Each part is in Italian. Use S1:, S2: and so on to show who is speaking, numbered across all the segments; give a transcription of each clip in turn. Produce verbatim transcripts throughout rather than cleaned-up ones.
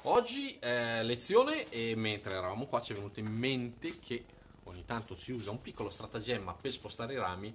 S1: Oggi eh, lezione, e mentre eravamo qua ci è venuto in mente che ogni tanto si usa un piccolo stratagemma per spostare i rami,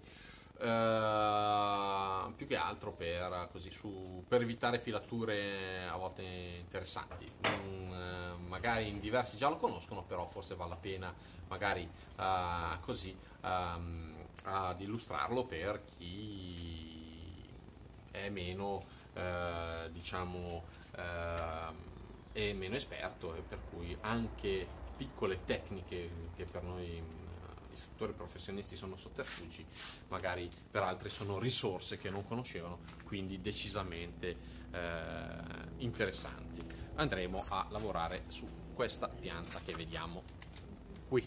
S1: eh, più che altro per, così, su, per evitare filature a volte interessanti. Mm, eh, magari in diversi già lo conoscono, però forse vale la pena magari eh, così ehm, ad illustrarlo per chi è meno, eh, diciamo, eh, è meno esperto, e per cui anche piccole tecniche che per noi mh, istruttori professionisti sono sotterfugi, magari per altri sono risorse che non conoscevano, quindi decisamente eh, interessanti. Andremo a lavorare su questa pianta che vediamo qui.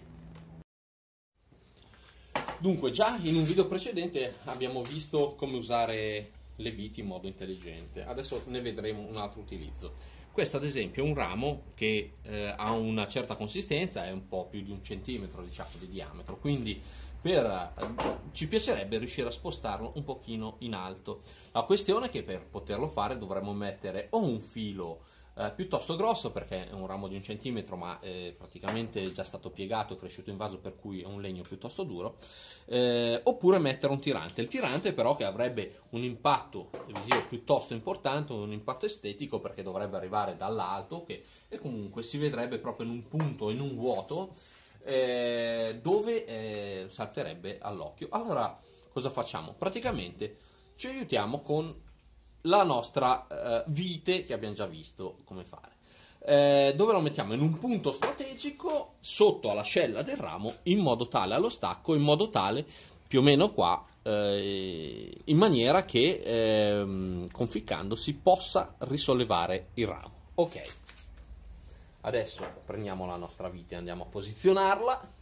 S1: Dunque, già in un video precedente abbiamo visto come usare le viti in modo intelligente, adesso ne vedremo un altro utilizzo. Questo ad esempio è un ramo che eh, ha una certa consistenza, è un po' più di un centimetro diciamo di diametro, quindi per, eh, ci piacerebbe riuscire a spostarlo un pochino in alto. La questione è che per poterlo fare dovremmo mettere o un filo eh, piuttosto grosso, perché è un ramo di un centimetro ma è praticamente già stato piegato, cresciuto in vaso, per cui è un legno piuttosto duro, eh, oppure mettere un tirante. Il tirante però che avrebbe un impatto visivo piuttosto importante, un impatto estetico, perché dovrebbe arrivare dall'alto che, e comunque si vedrebbe proprio in un punto, in un vuoto, eh, dove eh, salterebbe all'occhio. Allora cosa facciamo? Praticamente ci aiutiamo con la nostra eh, vite che abbiamo già visto come fare. Eh, dove lo mettiamo? In un punto strategico sotto all'ascella del ramo, in modo tale, allo stacco, in modo tale più o meno qua, eh, in maniera che eh, conficcando si possa risollevare il ramo. Ok, adesso prendiamo la nostra vite e andiamo a posizionarla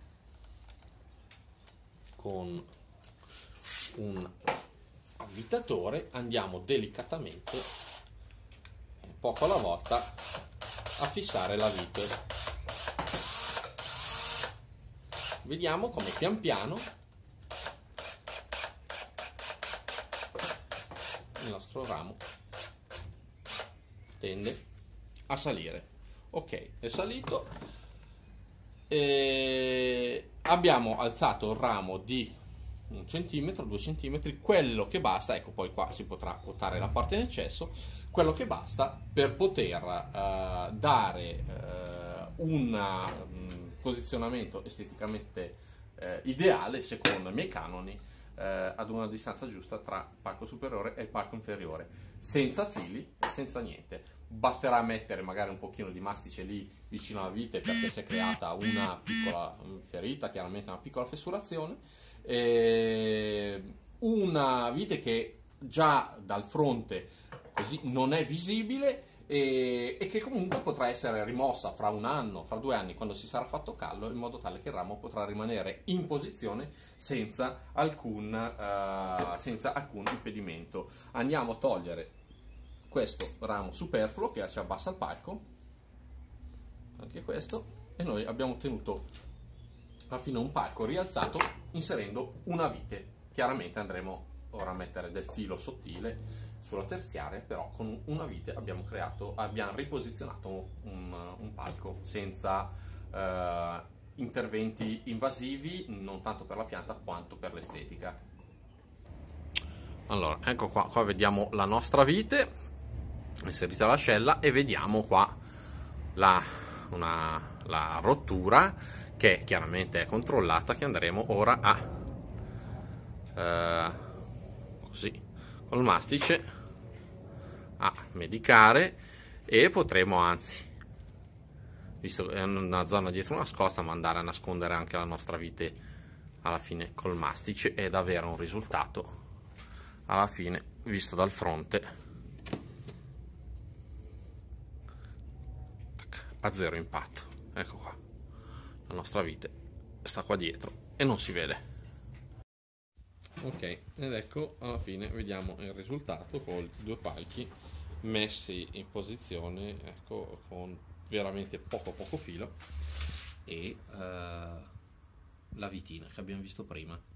S1: con un avvitatore. Andiamo delicatamente, poco alla volta, a fissare la vite. Vediamo come pian piano il nostro ramo tende a salire. Ok, è salito, e abbiamo alzato il ramo di un centimetro, due centimetri, quello che basta. Ecco, poi qua si potrà quotare la parte in eccesso, quello che basta per poter uh, dare uh, un um, posizionamento esteticamente uh, ideale, secondo i miei canoni, uh, ad una distanza giusta tra il palco superiore e il palco inferiore, senza fili, senza niente. Basterà mettere magari un pochino di mastice lì vicino alla vite, perché si è creata una piccola ferita, chiaramente una piccola fessurazione, eh, una vite che già dal fronte così non è visibile, e, e che comunque potrà essere rimossa fra un anno, fra due anni, quando si sarà fatto callo, in modo tale che il ramo potrà rimanere in posizione senza alcun, uh, senza alcun impedimento. Andiamo a togliere questo ramo superfluo che ci abbassa il palco, anche questo, e noi abbiamo ottenuto alla fine un palco rialzato inserendo una vite. Chiaramente andremo ora a mettere del filo sottile sulla terziaria, però con una vite abbiamo creato, abbiamo riposizionato un, un palco senza eh, interventi invasivi, non tanto per la pianta quanto per l'estetica. Allora, ecco qua, qua vediamo la nostra vite inserita all'ascella, e vediamo qua la, una, la rottura, che chiaramente è controllata, che andremo ora a eh, così col mastice a medicare, e potremo, anzi, visto che è una zona dietro nascosta, ma andare a nascondere anche la nostra vite alla fine col mastice, ed avere un risultato alla fine visto dal fronte a zero impatto. Ecco qua, la nostra vite sta qua dietro e non si vede. Ok, ed ecco, alla fine vediamo il risultato con due palchi messi in posizione, ecco, con veramente poco poco filo, e uh, la vitina che abbiamo visto prima.